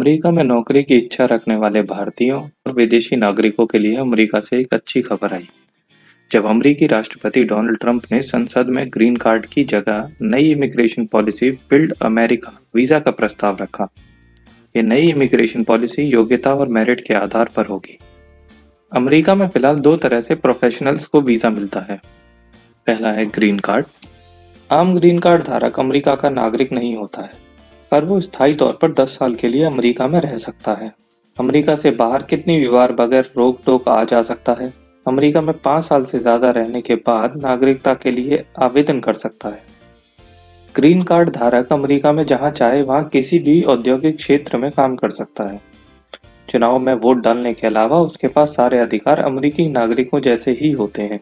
America में नौकरी की इच्छा रखने वाले भारतीयों और विदेशी नागरिकों के लिए अमेरिका से एक अच्छी खबर आई। जब अमेरिकी राष्ट्रपति डोनाल्ड ट्रंप ने संसद में ग्रीन कार्ड की जगह नई immigration policy build America visa का प्रस्ताव रखा। ये नई इमिग्रेशन पॉलिसी योग्यता और मेरिट के आधार पर होगी। अमेरिका में फिलहाल दो तरह से प्रोफेशनल्स को वीजा मिलता है। पहला है ग्रीन कार्ड। आम ग्रीन कार्ड धारक अमेरिका का नागरिक नहीं होता है, पर वो स्थायी तौर पर 10 साल के लिए अमेरिका में रह सकता है। अमेरिका से बाहर कितनी भी बार बगैर रोक टोक आ जा सकता है। अमेरिका में 5 साल से ज्यादा रहने के बाद नागरिकता के लिए आवेदन कर सकता है। ग्रीन कार्ड धारक अमेरिका में जहां चाहे वहां किसी भी औद्योगिक क्षेत्र में काम कर सकता है। चुनाव में वोट डालने के अलावा उसके पास सारे अधिकार अमेरिकी नागरिकों जैसे ही होते हैं।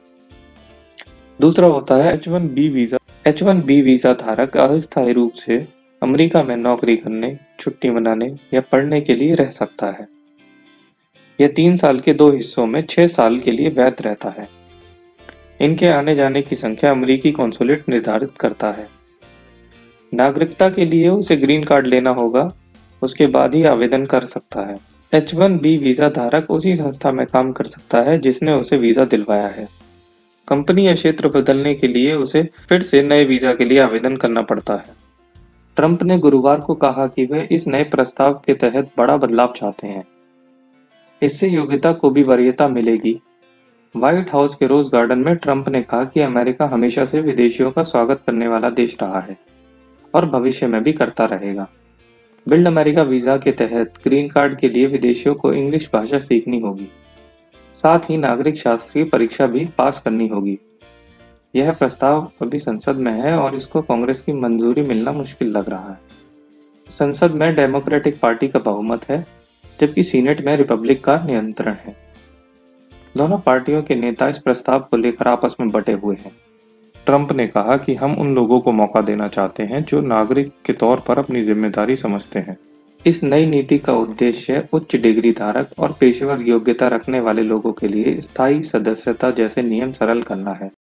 दूसरा होता है H1B वीजा। H1B वीजा धारक अस्थायी रूप से अमेरिका में नौकरी करने, छुट्टी मनाने या पढ़ने के लिए रह सकता है। यह 3 साल के 2 हिस्सों में 6 साल के लिए वैध रहता है। इनके आने जाने की संख्या अमेरिकी कॉन्सुलेट निर्धारित करता है। नागरिकता के लिए उसे ग्रीन कार्ड लेना होगा, उसके बाद ही आवेदन कर सकता है। H1B वीजा धारक उसी संस्था में काम कर सकता है जिसने उसे वीजा दिलवाया है। कंपनी या क्षेत्र बदलने के लिए उसे फिर से नए वीजा के लिए आवेदन करना पड़ता है। ट्रंप ने गुरुवार को कहा कि वे इस नए प्रस्ताव के तहत बड़ा बदलाव चाहते हैं। इससे योग्यता को भी वरीयता मिलेगी। व्हाइट हाउस के रोज गार्डन में ट्रंप ने कहा कि अमेरिका हमेशा से विदेशियों का स्वागत करने वाला देश रहा है और भविष्य में भी करता रहेगा। बिल्ड अमेरिका वीजा के तहत ग्रीन कार्ड के लिए विदेशियों को इंग्लिश भाषा सीखनी होगी। साथ ही नागरिक शास्त्रीय परीक्षा भी पास करनी होगी। यह प्रस्ताव अभी संसद में है और इसको कांग्रेस की मंजूरी मिलना मुश्किल लग रहा है। संसद में डेमोक्रेटिक पार्टी का बहुमत है, जबकि सीनेट में रिपब्लिक का नियंत्रण है। दोनों पार्टियों के नेता इस प्रस्ताव को लेकर आपस में बटे हुए हैं। ट्रंप ने कहा कि हम उन लोगों को मौका देना चाहते हैं जो नागरिक के तौर पर अपनी जिम्मेदारी समझते हैं। इस नई नीति का उद्देश्य उच्च डिग्री धारक और पेशेवर योग्यता रखने वाले लोगों के लिए स्थायी सदस्यता जैसे नियम सरल करना है।